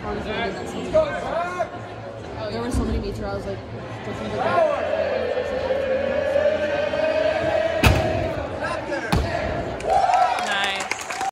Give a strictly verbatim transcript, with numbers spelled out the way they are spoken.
Honestly, I did that so much. There were so many meets where I was like, this is like